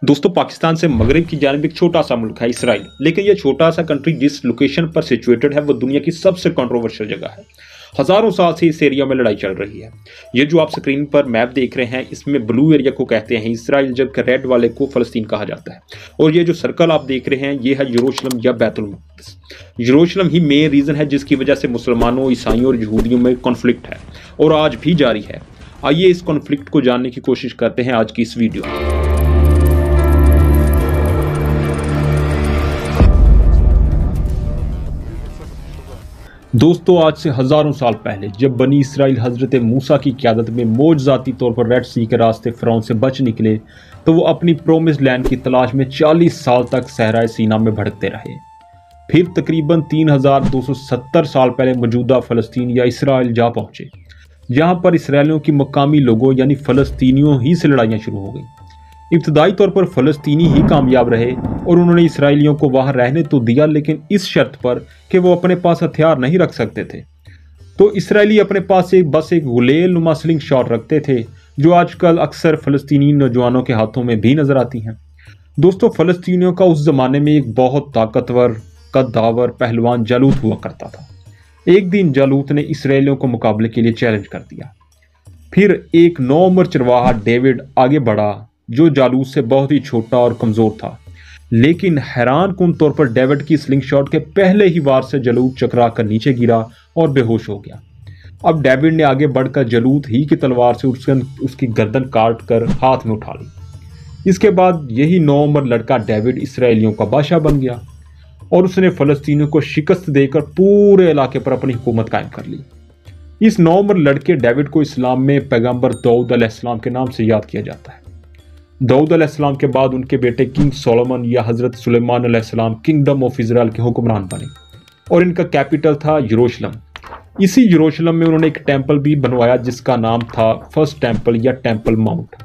दोस्तों, पाकिस्तान से मगरिब की जानिब एक छोटा सा मुल्क है इसराइल। लेकिन यह छोटा सा कंट्री जिस लोकेशन पर सिचुएटेड है वो दुनिया की सबसे कंट्रोवर्शियल जगह है। हजारों साल से इस एरिया में लड़ाई चल रही है। ये जो आप स्क्रीन पर मैप देख रहे हैं, इसमें ब्लू एरिया को कहते हैं इसराइल, जबकि रेड वाले को फलस्तीन कहा जाता है। और ये जो सर्कल आप देख रहे हैं, ये है यरूशलेम या बैतुल मुक़द्दस। यरूशलेम ही मेन रीजन है जिसकी वजह से मुसलमानों, ईसाइयों और यहूदियों में कॉन्फ्लिक्ट है और आज भी जारी है। आइए इस कॉन्फ्लिक्ट को जानने की कोशिश करते हैं आज की इस वीडियो में। दोस्तों, आज से हजारों साल पहले जब बनी इसराइल हजरत मूसा की क़यादत में मौजज़ाती तौर पर रेड सी के रास्ते फ़िरौन से बच निकले, तो वो अपनी प्रोमिस्ड लैंड की तलाश में 40 साल तक सहराए सीना में भटकते रहे। फिर तकरीबन 3270 साल पहले मौजूदा फ़लस्तीन या इसराइल जा पहुँचे, जहाँ पर इसराइलियों की मकामी लोगों यानी फ़लस्तीनियों ही से लड़ाइयाँ शुरू हो गई। इब्तदाई तौर पर फ़लस्तीनी ही कामयाब रहे और उन्होंने इसराइलियों को वहाँ रहने तो दिया, लेकिन इस शर्त पर कि वो अपने पास हथियार नहीं रख सकते थे। तो इसराइली अपने पास बस एक गुलेल नुमा स्लिंग शॉट रखते थे, जो आजकल अक्सर फ़लस्तीनी नौजवानों के हाथों में भी नज़र आती हैं। दोस्तों, फ़लस्तीनियों का उस ज़माने में एक बहुत ताकतवर कद्दावर पहलवान जालूत हुआ करता था। एक दिन जालूत ने इसराइलियों को मुकाबले के लिए चैलेंज कर दिया। फिर एक 9 उम्र चरवाहा डेविड आगे बढ़ा, जो जालूत से बहुत ही छोटा और कमज़ोर था। लेकिन हैरान कुन तौर पर डेविड की स्लिंग शॉट के पहले ही वार से जालूत चकरा कर नीचे गिरा और बेहोश हो गया। अब डेविड ने आगे बढ़कर जालूत ही की तलवार से उसकी गर्दन काट कर हाथ में उठा ली। इसके बाद यही 9 उम्र लड़का डेविड इसराइलियों का बादशाह बन गया और उसने फ़लस्तीनियों को शिकस्त देकर पूरे इलाके पर अपनी हुकूमत कायम कर ली। इस 9 उम्र लड़के डेविड को इस्लाम में पैगंबर दाऊद अलैहिस्सलाम के नाम से याद किया जाता है। दाऊद अलैहिस्सलाम के बाद उनके बेटे किंग सोलोमन या हजरत सुलेमान अलैहिस्सलाम किंगडम ऑफ इजराइल के हुक्मरान बने और इनका कैपिटल था यरूशलेम। इसी यरूशलेम में उन्होंने एक टेंपल भी बनवाया जिसका नाम था फर्स्ट टेंपल या टेंपल माउंट।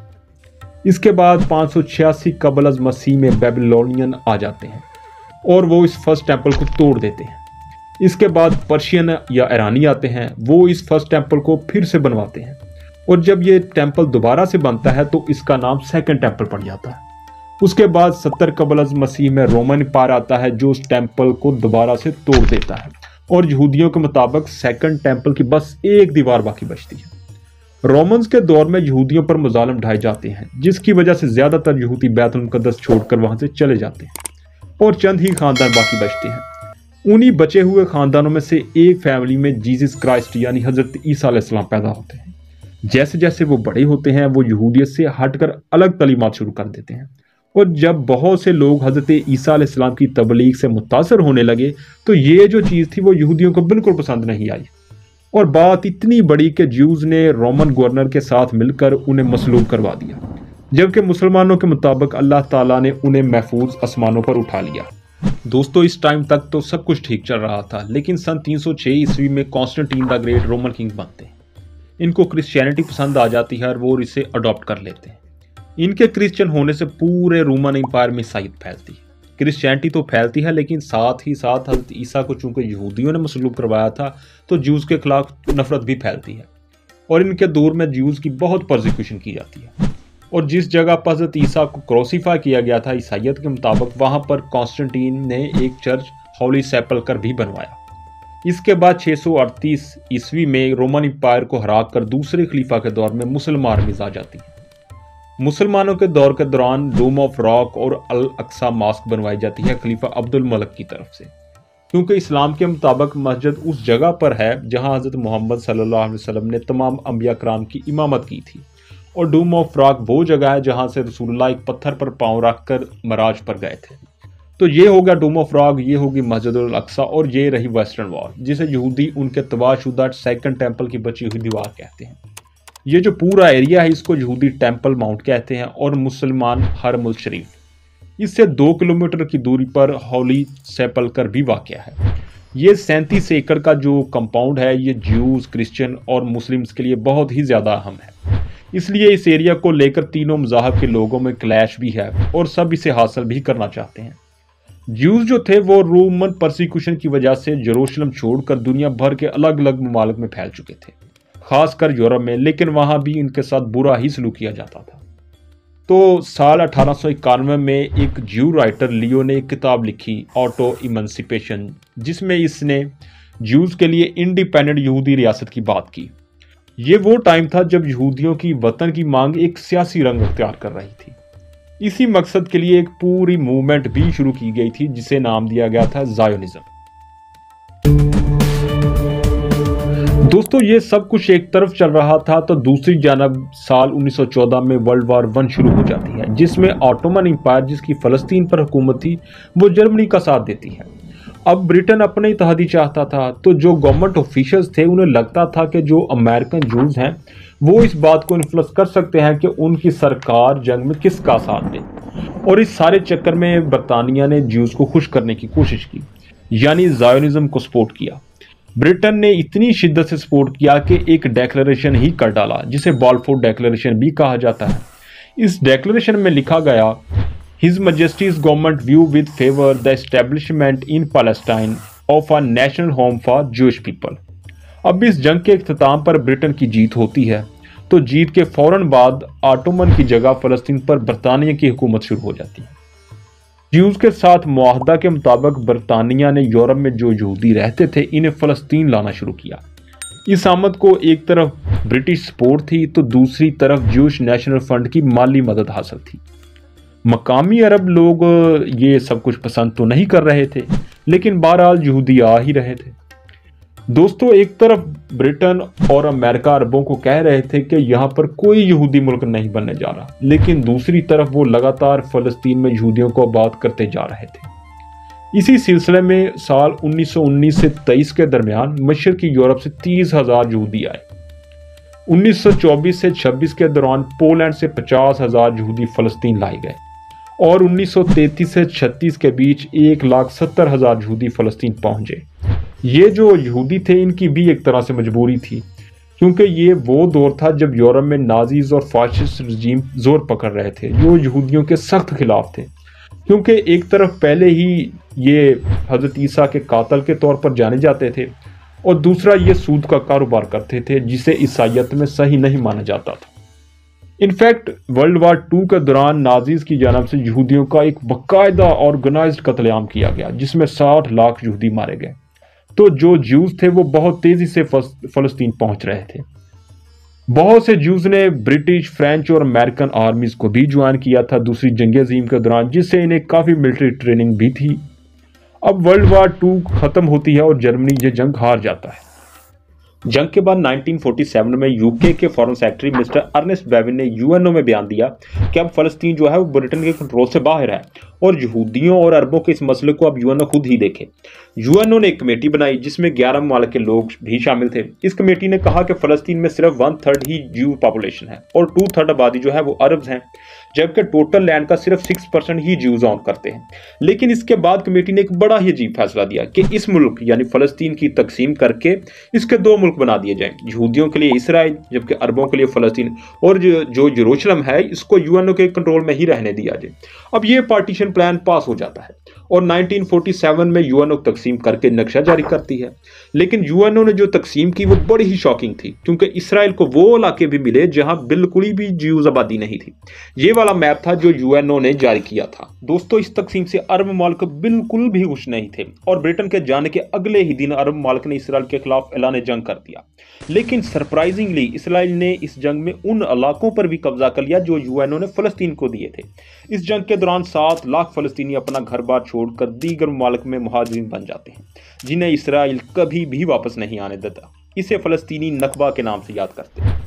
इसके बाद 586 कबल अज़ मसीह में बेबीलोनियन आ जाते हैं और वो इस फर्स्ट टेंपल को तोड़ देते हैं। इसके बाद पर्शियन या ईरानी आते हैं, वो इस फर्स्ट टेंपल को फिर से बनवाते हैं और जब ये टेंपल दोबारा से बनता है तो इसका नाम सेकंड टेंपल पड़ जाता है। उसके बाद 70 कबल अज़ मसीह में रोमन एम्पायर आता है, जो उस टेंपल को दोबारा से तोड़ देता है और यहूदियों के मुताबिक सेकंड टेंपल की बस एक दीवार बाकी बचती है। रोमन्स के दौर में यहूदियों पर मुजालिम ढाए जाते हैं, जिसकी वजह से ज्यादातर यहूदी बैतुल मुक़द्दस छोड़कर वहां से चले जाते हैं और चंद ही खानदान बाकी बचते हैं। उन्हीं बचे हुए खानदानों में से एक फैमिली में जीसस क्राइस्ट यानी हजरत ईसा अलैहिस्सलाम पैदा होते हैं। जैसे जैसे वो बड़े होते हैं, वो यहूदियत से हटकर अलग तालीमात शुरू कर देते हैं और जब बहुत से लोग हजरत ईसा अलैहिस्सलाम की तबलीग से मुतासर होने लगे, तो ये जो चीज़ थी वो यहूदियों को बिल्कुल पसंद नहीं आई और बात इतनी बड़ी कि ज्यूज़ ने रोमन गवर्नर के साथ मिलकर उन्हें मसलूब करवा दिया, जबकि मुसलमानों के मुताबिक अल्लाह ताला ने उन्हें महफूज आसमानों पर उठा लिया। दोस्तों, इस टाइम तक तो सब कुछ ठीक चल रहा था, लेकिन सन 306 ईस्वी में Constantine the Great Roman king बनते हैं। इनको क्रिश्चियनिटी पसंद आ जाती है और वो इसे अडॉप्ट कर लेते हैं। इनके क्रिश्चियन होने से पूरे रोमन एम्पायर में ईसाईयत फैलती है। क्रिश्चियनिटी तो फैलती है, लेकिन साथ ही साथ हज़रत ईसा को चूंकि यहूदियों ने मसलूब करवाया था, तो ज्यूज़ के खिलाफ नफरत भी फैलती है और इनके दौर में ज्यूज़ की बहुत परसिक्यूशन की जाती है। और जिस जगह पर हज़रत ईसा को क्रोसीफाई किया गया था ईसाईयत के मुताबिक, वहाँ पर कॉन्स्टेंटीन ने एक चर्च होली सेपल्कर भी बनवाया। इसके बाद 638 ईस्वी में रोमन एम्पायर को हराकर दूसरे खलीफा के दौर में मुसलमान आर्मीज आ जाती है। मुसलमानों के दौर के दौरान डोम ऑफ रॉक और अल अक्सा मॉस्क बनवाई जाती है खलीफा अब्दुल मलिक की तरफ से, क्योंकि इस्लाम के मुताबिक मस्जिद उस जगह पर है जहां हज़रत मोहम्मद सल्लल्लाहु अलैहि वसल्लम ने तमाम अंबिया कराम की इमामत की थी और डोम ऑफ रॉक वो जगह है जहां से रसूलुल्लाह एक पत्थर पर पांव रखकर मराज पर गए थे। तो ये हो गया डोम ऑफ रॉक, ये होगी मस्जिद अल अक्सा और ये रही वेस्टर्न वॉल, जिसे यहूदी उनके तबाहशुदा सेकंड टेंपल की बची हुई दीवार कहते हैं। ये जो पूरा एरिया है इसको यहूदी टेंपल माउंट कहते हैं और मुसलमान हरमुल शरीफ। इससे 2 किलोमीटर की दूरी पर होली सेपल्कर भी वाक़या है। ये 37 एकड़ का जो कंपाउंड है, ये ज्यूज़, क्रिश्चियन और मुस्लिम्स के लिए बहुत ही ज़्यादा अहम है। इसलिए इस एरिया को लेकर तीनों मज़ाहब के लोगों में क्लैश भी है और सब इसे हासिल भी करना चाहते हैं। ज्यूज जो थे वो रोमन परसिक्यूशन की वजह से यरूशलेम छोड़कर दुनिया भर के अलग अलग ममालिक में फैल चुके थे, खासकर यूरोप में, लेकिन वहां भी इनके साथ बुरा ही सलूक किया जाता था। तो साल 1891 में एक ज्यू राइटर लियो ने एक किताब लिखी, ऑटो इमंसिपेशन, जिसमें इसने ज्यूज के लिए इंडिपेंडेंट यहूदी रियासत की बात की। ये वो टाइम था जब यहूदियों की वतन की मांग एक सियासी रंग अख्तियार कर रही थी। इसी मकसद के लिए एक पूरी मूवमेंट भी शुरू की गई थी जिसे नाम दिया गया था ज़ायोनिज्म। दोस्तों, ये सब कुछ एक तरफ चल रहा था तो दूसरी जानब साल 1914 में वर्ल्ड वार 1 शुरू हो जाती है, जिसमें ऑटोमन एम्पायर, जिसकी फ़लस्तीन पर हुकूमत थी, वो जर्मनी का साथ देती है। अब ब्रिटेन अपने इत्तेहादी चाहता था, तो जो गवर्नमेंट ऑफिशियल्स थे उन्हें लगता था कि जो अमेरिकन जूस हैं वो इस बात को इन्फ्लुएंस कर सकते हैं कि उनकी सरकार जंग में किसका साथ दे। और इस सारे चक्कर में बरतानिया ने ज्यूज को खुश करने की कोशिश की, यानी ज़ायोनिज्म को सपोर्ट किया। ब्रिटेन ने इतनी शिद्दत से सपोर्ट किया कि एक डेक्लेरेशन ही कर डाला, जिसे बाल्फोर डेक्लेरेशन भी कहा जाता है। इस डेक्लेरेशन में लिखा गया, his majesty's government view with favour the establishment in Palestine of a national home for Jewish people. अब इस जंग के इख्तिताम पर ब्रिटेन की जीत होती है, तो जीत के फौरन बाद ऑटोमन की जगह फ़लस्तीन पर बरतानिया की हुकूमत शुरू हो जाती है। ज्यूज के साथ मुआहदा के मुताबिक बरतानिया ने यूरोप में जो यहूदी रहते थे इन्हें फ़लस्तीन लाना शुरू किया। इस आमद को एक तरफ ब्रिटिश सपोर्ट थी तो दूसरी तरफ ज्यूश नेशनल फंड की माली मदद हासिल थी। मकामी अरब लोग ये सब कुछ पसंद तो नहीं कर रहे थे, लेकिन बहरहाल यहूदी आ ही रहे थे। दोस्तों, एक तरफ ब्रिटेन और अमेरिका अरबों को कह रहे थे कि यहाँ पर कोई यहूदी मुल्क नहीं बनने जा रहा, लेकिन दूसरी तरफ वो लगातार फ़लस्तीन में यहूदियों को आबाद करते जा रहे थे। इसी सिलसिले में साल 1919 से 23 के दरमियान मशरकी यूरोप से 30,000 यहूदी आए। 1924 से 26 के दौरान पोलैंड से 50,000 यहूदी फ़लस्तीन लाए गए और 1933 से 36 के बीच 1,70,000 यहूदी फ़लस्तीन पहुंचे। ये जो यहूदी थे इनकी भी एक तरह से मजबूरी थी, क्योंकि ये वो दौर था जब यूरोप में नाजीज और फाशिस्ट रजीम जोर पकड़ रहे थे, जो यहूदियों के सख्त खिलाफ थे। क्योंकि एक तरफ पहले ही ये हज़रत ईसा के कातल के तौर पर जाने जाते थे और दूसरा ये सूद का कारोबार करते थे, जिसे ईसाइयत में सही नहीं माना जाता था। इनफैक्ट वर्ल्ड वार 2 के दौरान नाजीज की जानब से यहूदियों का एक बाकायदा ऑर्गेनाइज्ड कत्लेआम किया गया, जिसमें 60 लाख यहूदी मारे गए। तो जो ज्यूज थे वो बहुत तेजी से फ़लस्तीन पहुंच रहे थे। बहुत से ज्यूज ने ब्रिटिश, फ्रेंच और अमेरिकन आर्मीज को भी ज्वाइन किया था दूसरी जंग अज़ीम के दौरान, जिससे इन्हें काफ़ी मिलिट्री ट्रेनिंग भी थी। अब वर्ल्ड वार 2 ख़त्म होती है और जर्मनी ये जंग हार जाता है। जंग के बाद 1947 में यूके के foreign secretary mister Ernest Bevin ने यूएनओ में बयान दिया कि अब फ़लस्तीन जो है वो ब्रिटेन के कंट्रोल से बाहर है और यहूदियों और अरबों के इस मसले को अब यूएनओ खुद ही देखे। यूएनओ ने एक कमेटी बनाई जिसमें 11 ममालिक के लोग भी शामिल थे। इस कमेटी ने कहा कि फ़लस्तीन में सिर्फ 1/3 ही ज्यू पॉपुलेशन है और 2/3 आबादी जो है वो अरब्स हैं, जबकि टोटल लैंड का सिर्फ 6% ही ज्यूज ऑन करते हैं। लेकिन इसके बाद कमेटी ने एक बड़ा ही अजीब फैसला दिया कि इस मुल्क यानी फ़लस्तीन की तकसीम करके इसके 2 मुल्क बना दिए जाएं, यहूदियों के लिए इसराइल जबकि अरबों के लिए फ़लस्तीन, और जो यरूशलेम है इसको यूएनओ के कंट्रोल में ही रहने दिया जाए। अब ये पार्टीशन प्लान पास हो जाता है और 1947 में यूएनओ तकसीम करके नक्शा जारी करती है। लेकिन यूएनओ ने जो तकसीम की वो बड़ी ही शॉकिंग थी, क्योंकि इसराइल को वो इलाके भी मिले जहां बिल्कुल भी ज्यूज आबादी नहीं थी। ये वाला मैप था जो यूएनओ ने जारी किया था। दोस्तों, इस तकसीम से अरब ममालिक बिल्कुल भी खुश नहीं थे और ब्रिटेन के जाने के अगले ही दिन अरब ममालिक ने इसराइल के खिलाफ ऐलान जंग कर दिया। लेकिन सरप्राइजिंगली इसराइल ने इस जंग में उन इलाकों पर भी कब्जा कर लिया जो यूएनओ ने फ़लस्तीन को दिए थे। इस जंग के दौरान 7 लाख फ़लस्तीनी अपना घर बार छोड़कर दीगर ममालिक में मुहाजिरीन बन जाते हैं, जिन्हें इसराइल कभी भी वापस नहीं आने देता। इसे फ़लस्तीनी नकबा के नाम से याद करते हैं।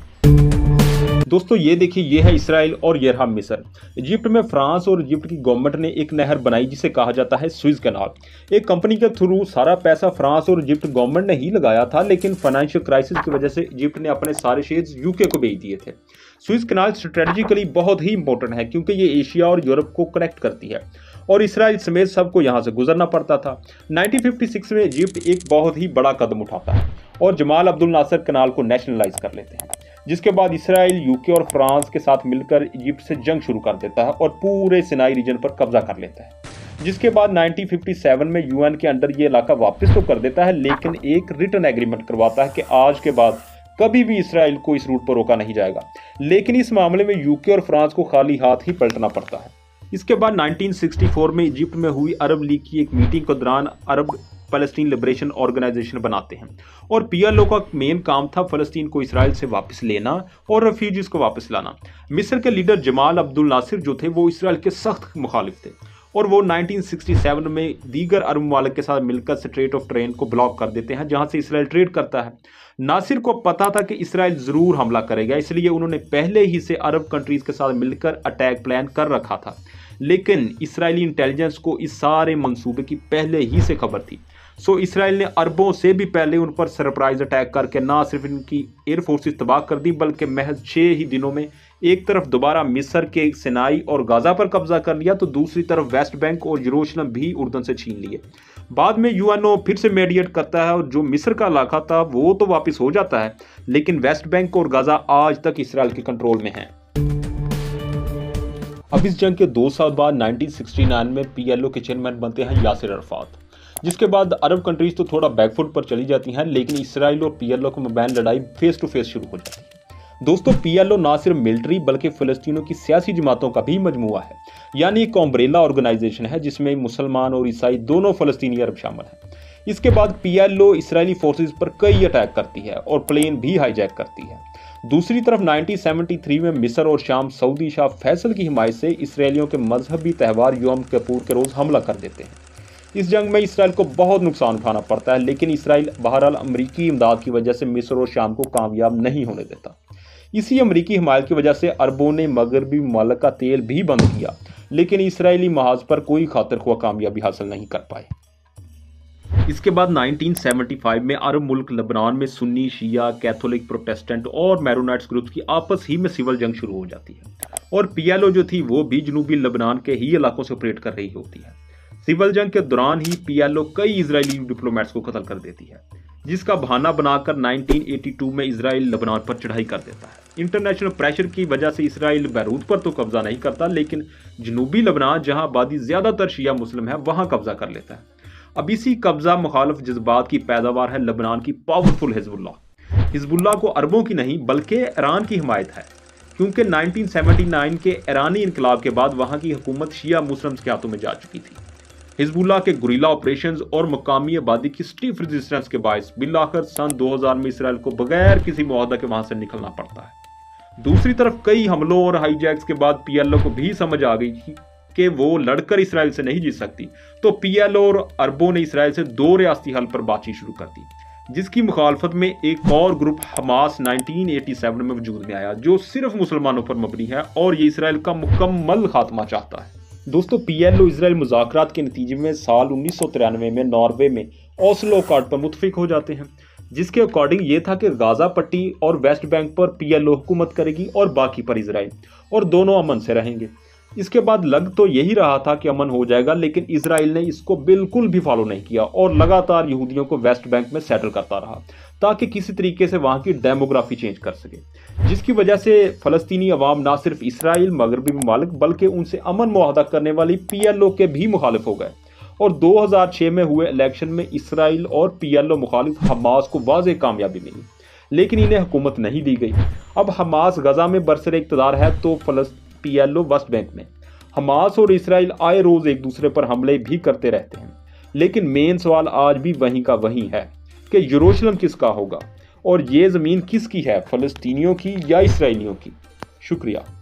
दोस्तों, ये देखिए, ये है इसराइल और ये रहा मिस्र। इजिप्ट में फ्रांस और इजिप्ट की गवर्नमेंट ने एक नहर बनाई जिसे कहा जाता है स्विस कैनाल। एक कंपनी के थ्रू सारा पैसा फ्रांस और इजिप्ट गवर्नमेंट ने ही लगाया था, लेकिन फाइनेंशियल क्राइसिस की वजह से इजिप्ट ने अपने सारे शेयर्स यूके को बेच दिए थे। स्विस कैनाल स्ट्रेटेजिकली बहुत ही इंपॉर्टेंट है क्योंकि ये एशिया और यूरोप को कनेक्ट करती है और इसराइल समेत सबको यहाँ से गुजरना पड़ता था। 1956 में इजिप्ट एक बहुत ही बड़ा कदम उठाता है और जमाल अब्दुल नासिर कैनाल को नेशनलाइज कर लेते हैं, जिसके बाद इसराइल यूके और फ्रांस के साथ मिलकर इजिप्ट से जंग शुरू कर देता है और पूरे सिनाई रीजन पर कब्जा कर लेता है। जिसके बाद 1957 में यूएन के अंडर ये इलाका वापस तो कर देता है, लेकिन एक रिटन एग्रीमेंट करवाता है कि आज के बाद कभी भी इसराइल को इस रूट पर रोका नहीं जाएगा। लेकिन इस मामले में यूके और फ्रांस को खाली हाथ ही पलटना पड़ता है। इसके बाद 1964 में इजिप्ट में हुई अरब लीग की एक मीटिंग के दौरान अरब फ़लस्तीन लिबरेशन ऑर्गेनाइजेशन बनाते हैं और पीएलओ का मेन काम था फ़लस्तीन को इसराइल से वापस लेना और रेफ्यूजीज को वापस लाना। मिस्र के लीडर जमाल अब्दुल नासिर जो थे वो इसराइल के सख्त मुखालिफ थे और वो 1967 में दीगर अरब ममालिक के साथ मिलकर स्ट्रेट ऑफ ट्रेन को ब्लॉक कर देते हैं जहां से इसराइल ट्रेड करता है। नासिर को पता था कि इसराइल ज़रूर हमला करेगा, इसलिए उन्होंने पहले ही से अरब कंट्रीज़ के साथ मिलकर अटैक प्लान कर रखा था। लेकिन इसराइली इंटेलिजेंस को इस सारे मंसूबे की पहले ही से खबर थी। सो इसराइल ने अरबों से भी पहले उन पर सरप्राइज अटैक करके ना सिर्फ इनकी एयरफोर्सेस तबाह कर दी बल्कि महज 6 ही दिनों में एक तरफ दोबारा मिस्र के सिनाई और गाजा पर कब्जा कर लिया तो दूसरी तरफ वेस्ट बैंक और यरूशलेम भी उर्दन से छीन लिए। बाद में यूएनओ फिर से मेडिएट करता है और जो मिस्र का इलाका था वो तो वापस हो जाता है, लेकिन वेस्ट बैंक और गाजा आज तक इसराइल के कंट्रोल में है। अब इस जंग के 2 साल बाद 1969 में पीएलओ के चेयरमैन बनते हैं यासिर अराफात, जिसके बाद अरब कंट्रीज तो थोड़ा बैकफुट पर चली जाती हैं, लेकिन इसराइल और पीएलओ के मबैन लड़ाई फेस टू फेस शुरू हो जाती है। दोस्तों, पीएलओ ना सिर्फ मिलिट्री बल्कि फ़लस्तीनियों की सियासी जमातों का भी मजमुआ है, यानी एक अम्ब्रेला ऑर्गेनाइजेशन है जिसमें मुसलमान और ईसाई दोनों फ़लस्तीनी अरब शामिल हैं। इसके बाद पीएलओ इसराइली फोर्सेज पर कई अटैक करती है और प्लेन भी हाईजैक करती है। दूसरी तरफ 1973 में मिस्र और शाम सऊदी शाह फैसल की हिमायत से इसराइलियों के मजहबी त्यौहार यौम किपुर के रोज़ हमला कर देते हैं। इस जंग में इसराइल को बहुत नुकसान उठाना पड़ता है, लेकिन इसराइल बहरहाल अमरीकी इमदाद की वजह से मिस्र और शाम को कामयाब नहीं होने देता। इसी अमरीकी हिमायत की वजह से अरबों ने मगरबी ममालिक का तेल भी बंद किया, लेकिन इसराइली महाज पर कोई खातिर ख्वाह कामयाबी हासिल नहीं कर पाए। इसके बाद 1975 में अरब मुल्क लबनान में सुन्नी, शिया, कैथोलिक, प्रोटेस्टेंट और मैरोनाइट्स ग्रुप्स की आपस ही में सिविल जंग शुरू हो जाती है और पीएलओ जो थी वो भी जनूबी लबनान के ही इलाकों से ऑपरेट कर रही होती है। सिविल जंग के दौरान ही पीएलओ कई इजरायली डिप्लोमेट्स को कत्ल कर देती है, जिसका बहाना बनाकर 1982 में इसराइल लबनान पर चढ़ाई कर देता है। इंटरनेशनल प्रेशर की वजह से इसराइल बैरूत पर तो कब्जा नहीं करता, लेकिन जनूबी लबनान जहां आबादी ज्यादातर शिया मुस्लिम है वहां कब्जा कर लेता है। अब इसी कब्जा मुखालिफ जज्बात की पैदावार है लबनान की पावरफुल हिजबुल्लाह। हिजबुल्लाह को अरबों की नहीं बल्कि ईरान की हिमायत है, क्योंकि 1979 के ईरानी इनकलाब के बाद वहां की हुकूमत शिया मुस्लिम्स के हाथों में जा चुकी थी। हिजबुल्लाह के गुरिल्ला ऑपरेशंस और मकामी आबादी की स्टीफ रेजिस्टेंस के बायस बिलाखिर सन 2000 में इसराइल को बगैर किसी मुआहदा के वहां से निकलना पड़ता है। दूसरी तरफ कई हमलों और हाईजैक्स के बाद पीएलओ को भी समझ आ गई कि वो लड़कर इसराइल से नहीं जीत सकती, तो पीएलओ और अरबों ने इसराइल से 2 रियासती हल पर बातचीत शुरू कर दी, जिसकी मुखालफत में एक और ग्रुप हमास 1987 में वजूद में आया जो सिर्फ मुसलमानों पर मबनी है और ये इसराइल का मुकम्मल खात्मा चाहता है। दोस्तों, पीएलओ इसराइल मुज़ाकरात के नतीजे में साल 1993 में नॉर्वे में ओस्लो अकॉर्ड पर मुत्तफिक हो जाते हैं, जिसके अकॉर्डिंग ये था कि गाजा पट्टी और वेस्ट बैंक पर पीएलओ हुकूमत करेगी और बाकी पर इसराइल, और दोनों अमन से रहेंगे। इसके बाद लग तो यही रहा था कि अमन हो जाएगा, लेकिन इसराइल ने इसको बिल्कुल भी फॉलो नहीं किया और लगातार यहूदियों को वेस्ट बैंक में सेटल करता रहा ताकि किसी तरीके से वहां की डेमोग्राफी चेंज कर सके, जिसकी वजह से फ़लस्तीनी अवाम ना सिर्फ इसराइल मगरबी ममालिक बल्कि उनसे अमन मुआहदा करने वाली पीएलओ के भी मुखालिफ हो गए। और 2006 में हुए इलेक्शन में इसराइल और पीएलओ मुखालिफ हमास को वाज़ेह कामयाबी मिली, लेकिन इन्हें हुकूमत नहीं दी गई। अब हमास गजा में बरसरे इक़्तिदार है तो पीएलओ वेस्ट बैंक में। हमास और इसराइल आए रोज एक दूसरे पर हमले भी करते रहते हैं, लेकिन मेन सवाल आज भी वहीं का वहीं है कि यरूशलेम किसका होगा और ये ज़मीन किसकी है, फ़लस्तीनियों की या इसराइलियों की। शुक्रिया।